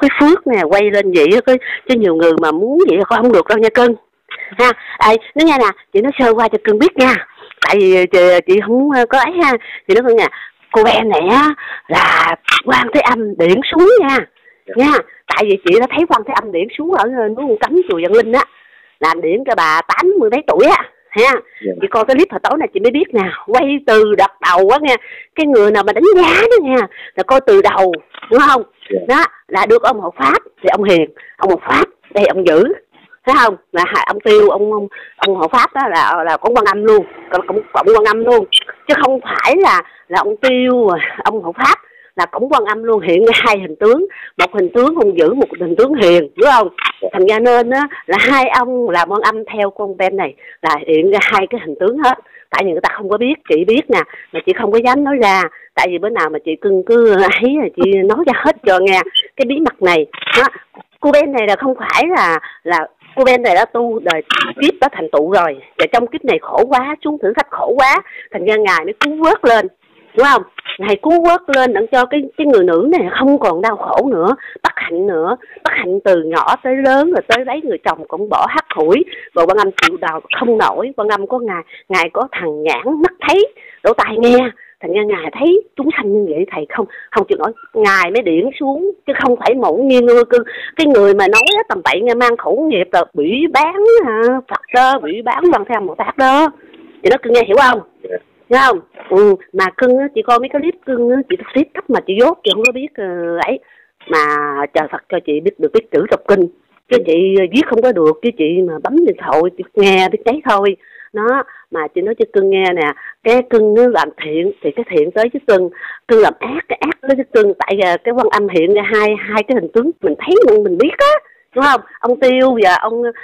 cái phước nè, quay lên vậy chứ nhiều người mà muốn vậy không được đâu nha cưng ha. Nói nghe nè, chị nói sơ qua cho cưng biết nha, tại vì chị không có ấy ha. Chị nói cưng nè, cô Ben này á là Quan Thế Âm điện xuống nha. Tại vì chị đã thấy Quan Thế Âm điện xuống ở núi Cấm chùa Vạn Linh á, làm điện cho bà 80 mấy tuổi á ha. Chị coi cái clip hồi tối này chị mới biết nè, quay từ đợt đầu á nha. Cái người nào mà đánh giá đó nha là coi từ đầu, đúng không? Đó là được ông Hộ Pháp thì ông Hiền, ông Hộ Pháp đây ông Dữ, thấy không? Là ông Tiêu, ông Hộ Pháp đó là con Quan Âm luôn, cũng Quan Âm luôn, chứ không phải là ông Tiêu, ông Hộ Pháp là cổng Quan Âm luôn. Hiện hai hình tướng, một hình tướng ông Dữ, một hình tướng Hiền, đúng không? Thành ra nên á là hai ông làm Quan Âm theo con Ben này là hiện ra hai cái hình tướng hết. Tại vì người ta không có biết, chị biết nè, mà chị không có dám nói ra. Tại vì bữa nào mà chị cưng cứ ấy là chị nói ra hết cho nghe cái bí mật này đó. Cô Ben này là không phải là cô Ben này đã tu đời kiếp đã thành tựu rồi, và trong kiếp này khổ quá, xuống thử thách khổ quá, thành ra ngài mới cứu vớt lên, đúng không? Ngài cứu vớt lên để cho cái người nữ này không còn đau khổ nữa, bất hạnh nữa, bất hạnh từ nhỏ tới lớn, rồi tới lấy người chồng cũng bỏ hắt hủi, rồi Quan Âm chịu đau không nổi. Quan Âm có ngài có thằng nhãn mắt thấy, lỗ tai nghe, thành ra ngài thấy chúng sanh như vậy thầy không chịu nổi, ngài mới điển xuống chứ không phải ngẫu nhiên nuôi cưng. Cái người mà nói tầm bậy nghe mang khẩu nghiệp là bị bán Phật đó, bị bán Quan Thế Âm Bồ Tát đó, thì nó cưng nghe hiểu không? Thấy không? Mà cưng á, chị coi mấy cái clip cưng á, chị clip thấp mà chị dốt, chị không có biết ấy mà trời Phật cho chị được biết chữ đọc kinh, chứ chị viết không có được, chứ chị mà bấm điện thoại chị nghe biết đấy thôi. Nó mà chị nói cho cưng nghe nè, cái cưng nó làm thiện thì cái thiện tới với cưng làm ác cái ác tới với cưng. Tại cái Quan Âm hiện ra hai cái hình tướng mình thấy mình biết á, đúng không? Ông Tiêu và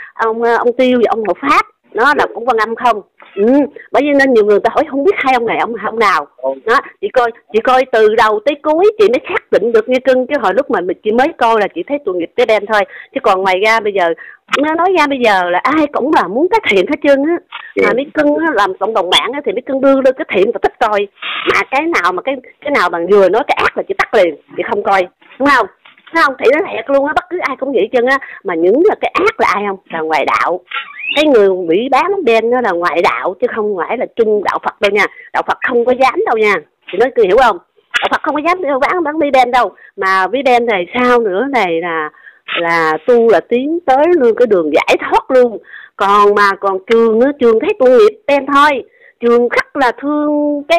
ông Tiêu và ông Hộ Pháp nó là cũng Quan Âm không. Bởi vì nên nhiều người ta hỏi không biết hai ông này ông nào đó. Chị coi từ đầu tới cuối chị mới xác định được như cưng, chứ hồi lúc mà chị mới coi là chị thấy tội nghiệp cái Ben thôi, chứ còn ngoài ra bây giờ nó nói ra bây giờ là ai cũng là muốn cái thiện hết trơn á. Mà mấy cưng làm cộng đồng mạng á thì mấy cưng đưa lên cái thiện và thích coi, mà cái nào mà vừa nói cái ác là chị tắt liền, chị không coi, đúng không? Thấy không? Thì nó thiệt luôn á, bất cứ ai cũng vậy chân á. Mà những là cái ác là ai không? Là ngoại đạo. Cái người bị bán Ben nó là ngoại đạo chứ không phải là trung đạo Phật đâu nha. Đạo Phật không có dám đâu nha. Chị nói hiểu không? Đạo Phật không có dám bán bí Ben đâu. Mà bí Ben này sao nữa này là tu là tiến tới luôn cái đường giải thoát luôn. Còn Trường thấy tội nghiệp Ben thôi. Trường khắc là thương cái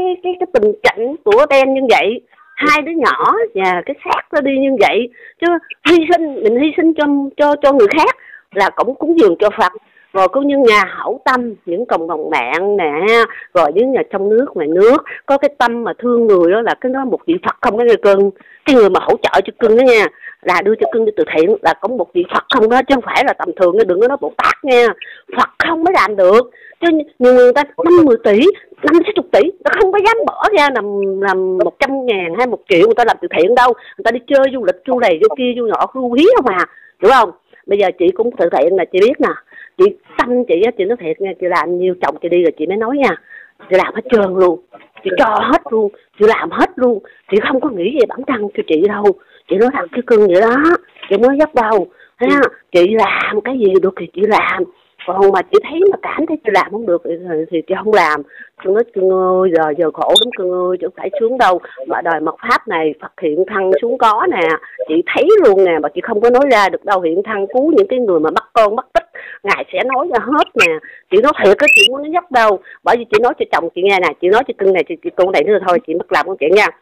tình cảnh của Ben như vậy. Hai đứa nhỏ và cái xác nó đi như vậy, chứ mình hy sinh cho người khác là cũng cúng dường cho Phật. Rồi cũng như nhà hảo tâm, những cộng đồng mạng nè, rồi những nhà trong nước ngoài nước có cái tâm mà thương người đó, là cái đó một vị Phật không cái người cưng. Cái người mà hỗ trợ cho cưng đó nha, là đưa cho cưng đi từ thiện là có một vị Phật không đó, chứ không phải là tầm thường, đừng có nói Bồ Tát nha. Phật không mới làm được. Chứ nhiều người ta 50 tỷ, 50-60 tỷ, ta không có dám bỏ ra làm 100.000 hay 1 triệu người ta làm từ thiện đâu. Người ta đi chơi du lịch, du này, du kia, du nhỏ, du hí không à, hiểu không? Bây giờ chị cũng từ thiện là chị biết nè, chị tâm chị nói thiệt nha, chị làm nhiều chồng chị đi rồi chị mới nói nha, chị làm hết trơn luôn, chị cho hết luôn, chị làm hết luôn, chị không có nghĩ về bản thân cho chị đâu. Chị nói thằng cái cưng vậy đó, chị nói dốc đâu, chị làm cái gì được thì chị làm. Còn mà chị thấy mà cảm thấy chị làm không được thì chị không làm. Cưng nói cưng ơi, giờ khổ lắm cưng ơi, chứ phải sướng đâu. Mà đời mật pháp này Phật hiện thân xuống có nè, chị thấy luôn nè, mà chị không có nói ra được đâu. Hiện thân cứu những cái người mà bắt con bắt tích, ngài sẽ nói ra hết nè. Chị nói thiệt á, chị muốn nói dốc đâu. Bởi vì chị nói cho chồng chị nghe nè, chị nói cho cưng này, chị con này nữa thôi, chị mất làm con chuyện nha.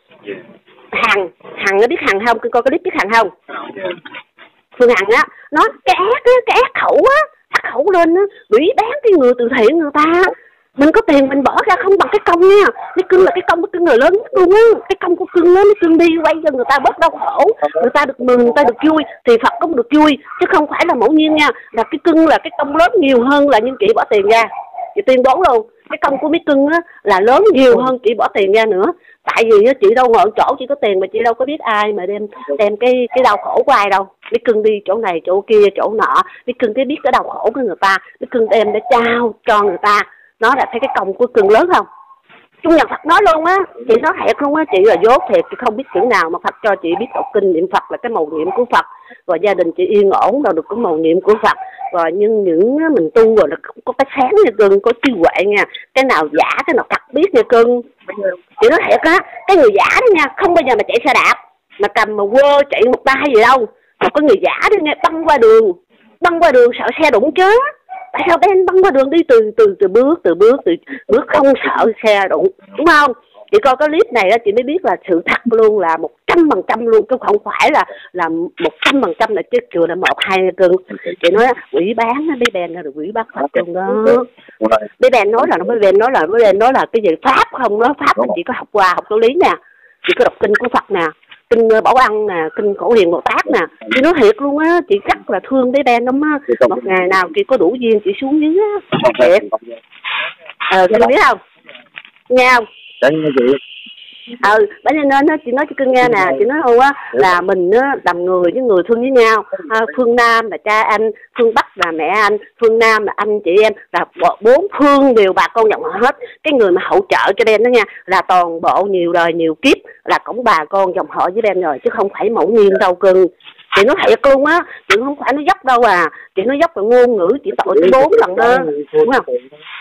Hằng nó biết Hằng không? Cưng coi cái clip biết Hằng không? Phương Hằng á, nó cái ác khẩu á, khẩu lên á, bị bán cái người từ thiện người ta. Mình có tiền mình bỏ ra không bằng cái công nha. Cái cưng là cái công của cưng người lớn nhất luôn á. Cái công của cưng á, cưng đi quay cho người ta bớt đau khổ, người ta được mừng, người ta được vui, thì Phật cũng được vui, chứ không phải là ngẫu nhiên nha. Là cái cưng là cái công lớn nhiều hơn là những chị bỏ tiền ra. Chị tuyên bố luôn, cái công của mấy cưng á là lớn nhiều hơn chị bỏ tiền ra nữa. Tại vì á, chị đâu ngồi chỗ chị có tiền mà chị đâu có biết ai mà đem cái đau khổ của ai đâu. Mấy cưng đi chỗ này chỗ kia chỗ nọ, mấy cưng cái biết cái đau khổ của người ta, mấy cưng đem để trao cho người ta. Nó là thấy cái công của cưng lớn không? Chung Nhật Phật nói luôn á, chị nói thiệt luôn á, chị là dốt thiệt, chị không biết chữ nào mà Phật cho chị biết đọc kinh niệm Phật là cái mầu nhiệm của Phật, rồi gia đình chị yên ổn là được cái mầu nhiệm của Phật, rồi nhưng những mình tu rồi là không có cái sáng nha cưng, có trí huệ nha, cái nào giả cái nào thật biết nha cưng. Chị nói thiệt á, cái người giả đó nha, không bao giờ mà chạy xe đạp mà cầm mà quơ chạy một tay gì đâu, mà có người giả đó nha, băng qua đường sợ xe đụng chứ. Tại sao Ben băng qua đường đi từ bước không sợ xe đụng, đúng không? Chị coi cái clip này chị mới biết là sự thật luôn là 100% luôn, chứ không phải là 100% là chứ chưa là 1-2 cưng. Chị nói quỷ bán bé Ben là quỷ bắt Phật luôn đó. Bé Ben nói là cái gì pháp không, nó pháp là chị có học qua học giáo lý nè, chị có đọc kinh của Phật nè, kinh Bảo Ân nè, kinh Cổ Hiền Bồ Tát nè. Chị nói thiệt luôn á, chị rất là thương bé Ben lắm á. Một ngày nào chị có đủ duyên chị xuống dưới á, thiệt. Chị biết không? Nghe không? Bởi nên chị nói cho cưng nghe nè, chị nói không á là mình á làm người với người thương với nhau. Phương Nam là cha anh, phương Bắc là mẹ anh, phương Nam là anh chị em, là 4 phương đều bà con dòng họ hết. Cái người mà hỗ trợ cho Ben đó nha là toàn bộ nhiều đời nhiều kiếp là cũng bà con dòng họ với Ben rồi, chứ không phải mẫu nhiên đâu cưng. Chị nói thiệt luôn á, chị không phải nói dốc đâu à, chị nói dốc là ngôn ngữ chị tội tới 4 lần đó, đúng không?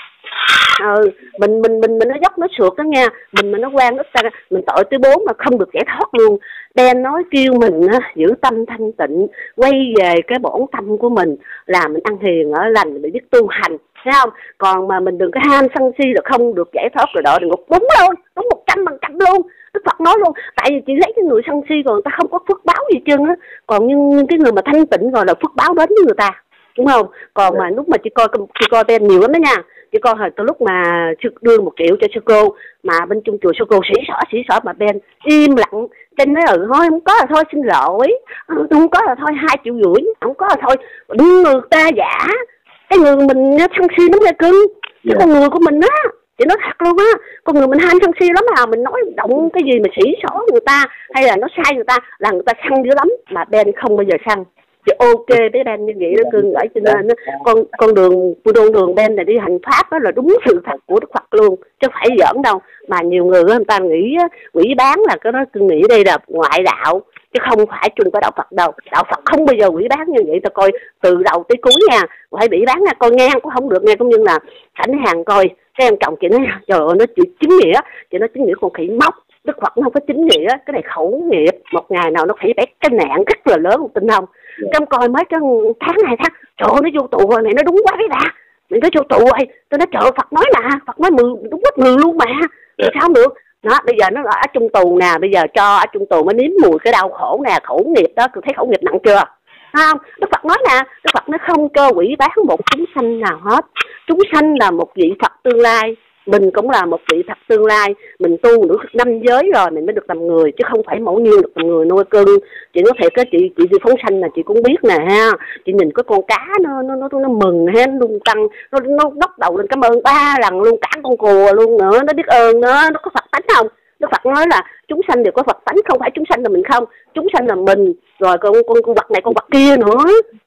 Mình nó dốc nó sượt đó nha, mình nó quan ít ta, mình tội tới 4 mà không được giải thoát luôn. Ben nói kêu mình giữ tâm thanh tịnh, quay về cái bổn tâm của mình là mình ăn hiền ở lành, mình biết tu hành, thấy không? Còn mà mình đừng có ham sân si là không được giải thoát rồi đợi địa ngục, đúng luôn, đúng 100% luôn. Đức Phật nói luôn, tại vì chị lấy cái người sân si rồi người ta không có phước báo gì trơn á, còn nhưng cái người mà thanh tịnh rồi là phước báo đến với người ta, đúng không? Còn mà lúc mà chị coi Ben nhiều lắm đó nha. Chị coi hồi từ lúc mà đưa 1 triệu cho sư cô mà bên chung chùa sư cô sĩ sỏ mà Ben im lặng, trên nói thôi không có là thôi xin lỗi, không có là thôi 2,5 triệu, không có là thôi đưa người ta giả. Cái người mình sân si lắm nha cưng, chứ con người của mình á, chị nói thật luôn á, con người mình ham sân si lắm, mà mình nói động cái gì mà sĩ sỏ người ta hay là nó sai người ta là người ta săn dữ lắm, mà Ben không bao giờ săn. Thì ok bé Ben như vậy đó cưng, ở cho nên con đường Ben này đi hành pháp đó là đúng sự thật của Đức Phật luôn, chứ phải giỡn đâu. Mà nhiều người ta nghĩ quỷ bán là cái đó, cưng nghĩ đây là ngoại đạo chứ không phải chung có đạo Phật đâu. Đạo Phật không bao giờ quỷ bán như vậy, ta coi từ đầu tới cuối nha, phải bị bán nha, coi ngang cũng không được nghe, cũng như là Khánh Hàng coi cái em chồng chị nói trời ơi nó chính nghĩa, chị nói chính nghĩa con khỉ móc. Đức Phật nó không có chính nghĩa, cái này khẩu nghiệp, một ngày nào nó phải bét cái nạn rất là lớn, tin không? Trong coi mấy cái tháng 2 tháng, trời ơi nó vô tù rồi, mày nói đúng quá đấy đã, mày nói vô tù rồi, tôi nói trời Phật nói mà, Phật nói đúng mất mười luôn mà, sao không được? Đó, bây giờ nó ở trong tù nè, bây giờ cho ở trong tù mới nếm mùi cái đau khổ nè, khẩu nghiệp đó, tôi thấy khẩu nghiệp nặng chưa? Không, Đức Phật nói nè, Đức Phật nó không cho quỷ bán một chúng sanh nào hết, chúng sanh là một vị Phật tương lai. Mình cũng là một vị Phật tương lai, mình tu được 5 giới rồi mình mới được làm người, chứ không phải mẫu nhiên được làm người nuôi cưng. Chị nói thiệt, chị đi phóng sanh là chị cũng biết nè ha. Chị nhìn cái con cá nó mừng ha, nó lung tăng, nó đốc đầu lên cảm ơn 3 lần luôn, cả con cùa luôn nữa, nó biết ơn nó có Phật tánh không? Đức Phật nói là chúng sanh đều có Phật tánh, không phải chúng sanh là mình không, chúng sanh là mình, rồi con vật này con vật kia nữa,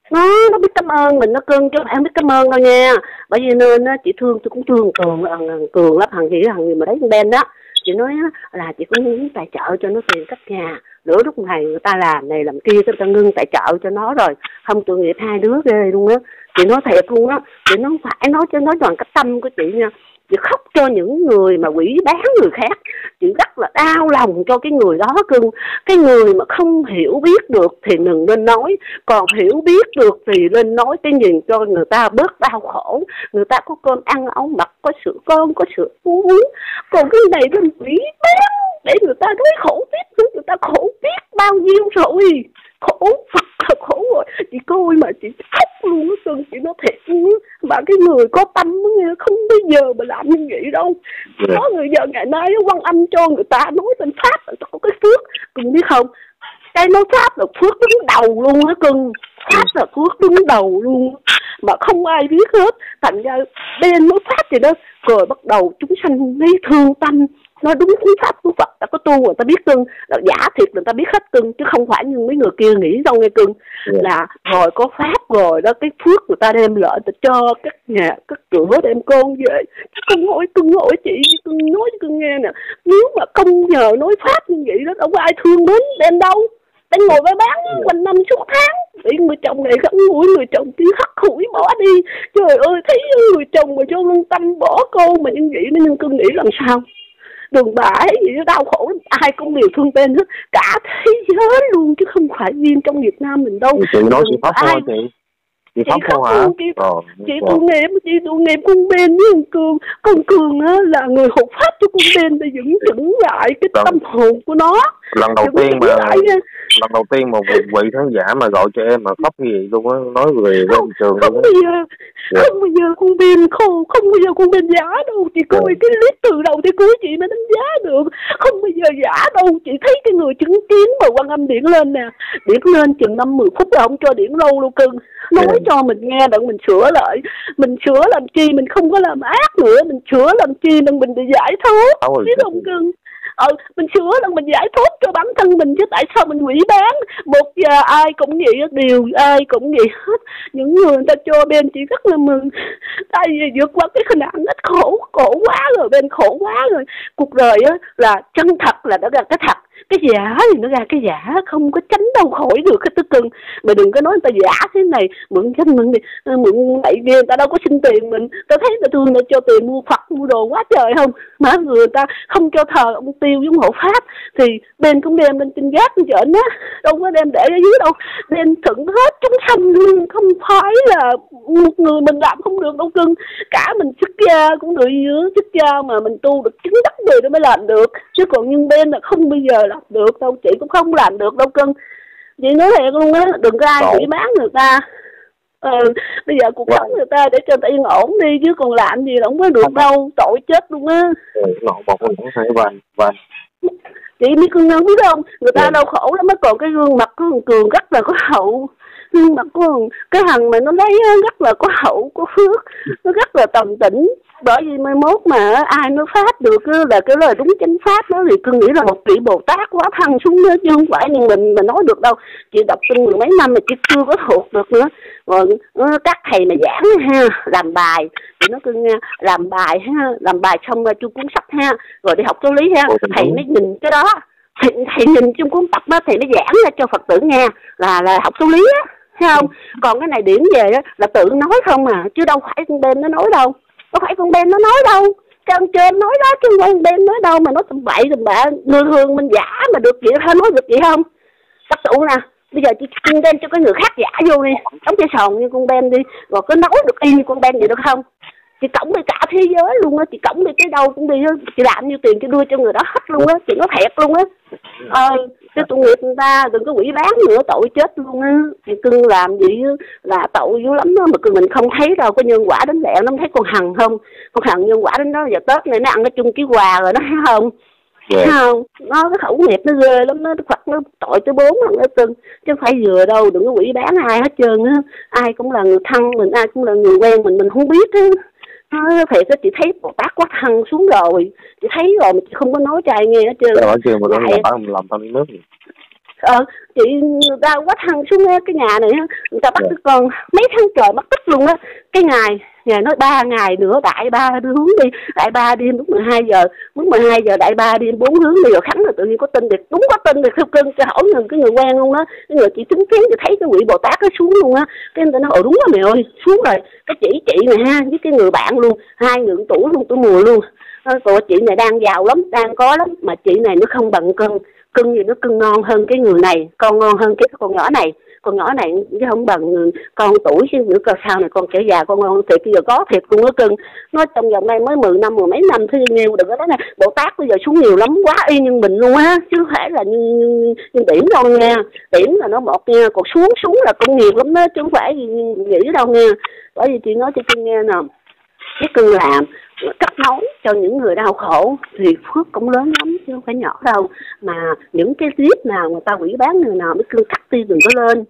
nó biết cảm ơn mình, nó cưng chứ không biết cảm ơn đâu nha. Bởi vì nên chị thương, tôi cũng thương Cường lắm, thằng gì mà đấy con Ben đó. Chị nói là chị cũng muốn tài trợ cho nó tiền cất nhà, nửa lúc này người ta làm này làm kia, người ta ngưng tài trợ cho nó rồi, không tội nghiệp 2 đứa ghê luôn á. Chị nói thiệt luôn á, chị nói không phải nói cho nói toàn cái tâm của chị nha. Chị khóc cho những người mà quỷ bán người khác, chị rất là đau lòng cho cái người đó cưng. Cái người mà không hiểu biết được thì đừng nên nói, còn hiểu biết được thì nên nói cái nhìn cho người ta bớt đau khổ, người ta có cơm ăn áo mặc, có sữa con, có sữa uống. Còn cái này là quỷ bán để người ta thấy khổ tiếp, người ta khổ biết bao nhiêu rồi, khổ Phật là khổ rồi. Chị coi mà chị khóc luôn á cưng, chị nói thiệt luôn á. Mà cái người có tâm không bao giờ mà làm như vậy đâu. Có người giờ ngày nay Quan Âm cho người ta nói tên pháp là có cái phước, cưng biết không? Cái nói pháp là phước đứng đầu luôn á cưng, pháp là phước đứng đầu luôn mà không ai biết hết. Thành ra bên nói pháp thì đó, rồi bắt đầu chúng sanh lấy thương tâm, nói đúng chính pháp của Phật. Ta có tu người ta biết cưng, là giả thiệt người ta biết hết cưng, chứ không phải như mấy người kia nghĩ đâu nghe cưng. Là rồi có pháp rồi đó, cái phước người ta đem lợi ta cho các nhà các cửa đem con về. Chứ cưng hỏi chị, cưng nói cho cưng nghe nè, nếu mà không nhờ nói pháp như vậy đó đâu có ai thương mến đem đâu. Anh ngồi với bán quanh năm suốt tháng, bị người chồng này khẩn mũi, người chồng kia hắt hủi bỏ đi. Trời ơi, thấy người chồng mà cho lương tâm bỏ con mà như vậy nên nhưng cưng nghĩ làm sao? Đường bà ấy gì đó đau khổ, ai cũng đều thương tên hết, cả thế giới luôn chứ không phải riêng trong Việt Nam mình đâu. Chị nói chị pháp thôi chị pháp không hả? Chị tu nghiệp con Ben với con Cường á là người hộ pháp cho con Ben để vững lại cái tâm hồn của nó. Lần đầu tiên một vị khán giả mà gọi cho em mà khóc như vậy luôn á, nói về bên trường không bao giờ con Ben không bao giờ con Ben giả đâu. Chị coi cái clip từ đầu tới cuối chị mới đánh giá được, không bao giờ giả đâu. Chị thấy cái người chứng kiến mà Quan Âm điện lên nè, điện lên chừng 5-10 phút là không cho điện lâu luôn cưng, nói cho mình nghe đặng mình sửa lại. Mình sửa làm chi, mình không có làm ác nữa, mình sửa làm chi đặng mình để giải thoát, biết không cưng? Mình sửa là mình giải thoát cho bản thân mình, chứ tại sao mình hủy bán? Một giờ ai cũng vậy, ai cũng vậy hết. Những người ta cho bên chị rất là mừng, tại vì vượt qua cái nạn ít khổ quá rồi, bên khổ quá rồi. Cuộc đời á là chân thật là nó ra cái thật, cái giả thì nó ra cái giả, không có tránh đâu khỏi được cái tư cưng. Mà đừng có nói người ta giả thế này, mượn danh mượn này kia, người ta đâu có xin tiền mình. Ta thấy người ta thương, ta cho tiền mua Phật mua đồ quá trời không, mà người ta không cho thờ ông Tiêu với hộ pháp thì bên cũng đem lên trên gác trên trển á, đâu có đem để ở dưới đâu, đem thận hết chúng sanh luôn. Không phải là một người mình làm không được đâu cưng, cả mình xuất gia cũng được, dưới xuất gia mà mình tu được chứng đắc rồi đó mới làm được, chứ còn nhưng bên là không bao giờ làm được đâu. Chị cũng không làm được đâu cưng, chị nói thiệt luôn á, đừng có ai bị bán người ta. Bây giờ cuộc sống người ta để cho ta yên ổn đi, chứ còn làm gì là không có được đâu, tội chết luôn á. Chị biết cưng không biết không, người ta đau khổ lắm, mới còn cái gương mặt của Cường rất là có hậu, gương mặt của cái thằng mà nó lấy rất là có hậu có phước, nó rất là tầm tĩnh. Bởi vì mai mốt mà ai nói pháp được là cái lời đúng chánh pháp đó thì cưng nghĩ là một vị Bồ Tát quá thăng xuống đó, chứ không phải nhưng mình nói được đâu. Chị đọc kinh mười mấy năm mà chị chưa có thuộc được nữa. Rồi các thầy mà giảng ha, làm bài thì nó cưng làm bài ha, làm bài xong ra chu cuốn sách ha, rồi đi học giáo lý ha, thầy mới nhìn cái đó, thầy nhìn trong cuốn tập đó, thầy mới giảng ra cho Phật tử nghe là học giáo lý á, thấy không? Còn cái này điểm về đó là tự nói không à, chứ đâu phải con bên nó nói đâu. Có phải con Ben nó nói đâu, cái ông trên nói đó chứ con Ben nói đâu mà nói tầm bậy tầm bạ. Người thường mình giả mà được vậy thôi, nói được vậy không? Tập tụ nè, bây giờ chị đem cho cái người khác giả vô đi, đóng cái sòn như con Ben đi, rồi cứ nói được y như con Ben vậy được không? Chị cõng đi cả thế giới luôn á, chị cõng đi tới đâu cũng đi á, chị làm nhiêu tiền chị đưa cho người đó hết luôn á, chị nói thiệt luôn á. Cái tội nghiệp người ta đừng có quỷ bán nữa, tội chết luôn á. Chị cưng làm gì là tội dữ lắm đó, mà mình không thấy đâu, có nhân quả đến lẹ nó thấy con Hằng không? Con Hằng nhân quả đến đó giờ Tết này nó ăn cái chung ký quà rồi đó, thấy không? Thấy không? Nó cái khẩu nghiệp nó ghê lắm, nó Phật nó tội tới 4 lần nó cưng, chứ không phải vừa đâu, đừng có quỷ bán ai hết trơn á. Ai cũng là người thân mình, ai cũng là người quen mình không biết á. Thiệt á, chị thấy Bồ Tát quá thăng xuống rồi, chị thấy rồi mà chị không có nói cho ai nghe hết trơn. Làm tao đi nước gì? Chị người ta quá thăng xuống cái nhà này, người ta bắt con mấy tháng trời mất tích luôn á. Cái ngày nói 3 ngày nữa đại ba hướng đi, đại ba đi lúc 12 giờ, lúc 12 giờ đại ba đi 4 hướng đi rồi khánh rồi tự nhiên có tin được, đúng có tin được theo cưng cho hỏi cái người quen luôn á, cái người chị chứng kiến thì thấy cái quỷ Bồ Tát nó xuống luôn á. Cái người ta nói đúng rồi mẹ ơi, xuống rồi. Cái chị này ha với cái người bạn luôn, hai người tuổi luôn, tuổi mùa luôn. Còn chị này đang giàu lắm, đang có lắm, mà chị này nó không bằng cưng gì nó cưng ngon hơn cái người này, con ngon hơn cái con nhỏ này. Con nhỏ này chứ không bằng con tuổi chứ nữa coi sao này, con trẻ già con ngon thiệt, bây giờ có thiệt luôn á cưng. Nói trong vòng đây mới 10 năm, 10 mấy năm thứ nhiều được đó nè. Bồ Tát bây giờ xuống nhiều lắm, quá y như mình luôn á, chứ không phải là như điểm đâu nha. Điểm là nó một nha, còn xuống là cũng nhiều lắm đó, chứ không phải nghĩ đâu nha. Bởi vì chị nói cho cưng nghe nè, cái cưng làm cắt nối cho những người đau khổ thì phước cũng lớn lắm chứ không phải nhỏ đâu. Mà những cái clip nào người ta quỷ bán người nào mới cưng cắt đi, đừng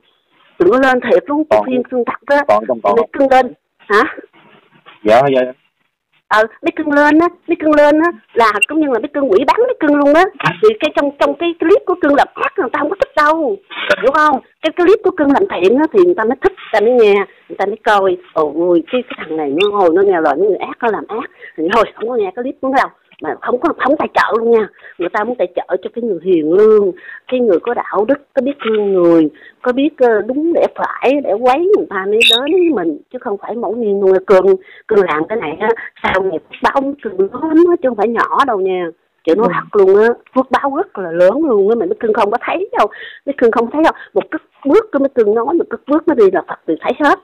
có lên thiệt luôn, phim cưng thật á, cưng lên hả? Dạ Biết Cưng lên á là cũng như là Biết Cưng quỷ bán Biết Cưng luôn á. Thì cái trong cái clip của Cưng làm ác người ta không có thích đâu, hiểu không? Cái clip của Cưng làm thiện á thì người ta mới thích, người ta mới nghe, người ta mới coi. Ôi cái thằng này nó nghe lời những người ác, nó làm ác thì thôi không có nghe cái clip của đâu. Mà không tài trợ luôn nha, người ta muốn tài trợ cho cái người hiền lương, cái người có đạo đức, có biết thương người, có biết đúng để phải, để quấy người ta mới đến với mình, chứ không phải mẫu nhiên nuôi Cưng làm cái này á, sao nghiệp báo Cưng lớn á, chứ không phải nhỏ đâu nha. Chị nói thật luôn á, phước báo rất là lớn luôn á, mà Biết Cưng không có thấy đâu, Biết Cưng không thấy đâu. Một cái bước cái Biết Cưng nói, một cái bước nó đi là Phật thì thấy hết.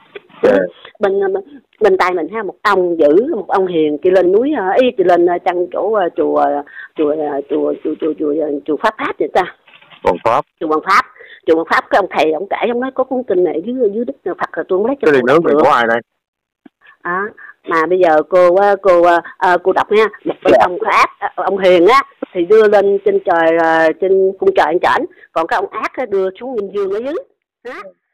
Bên tay mình ha, một ông dữ, một ông hiền. Chị lên núi chị lên chăng chỗ chùa Pháp vậy ta, chùa Hoàng Pháp. Cái ông thầy ông kể, ông nói có cuốn kinh này dưới Đức Phật là tôi lấy cho cái nước này của ai đây? Mà bây giờ cô đọc nha. Một cái ông ác, ông hiền á thì đưa lên trên trời, trên cung trời anh trển, còn cái ông ác đưa xuống Minh Dương ở dưới.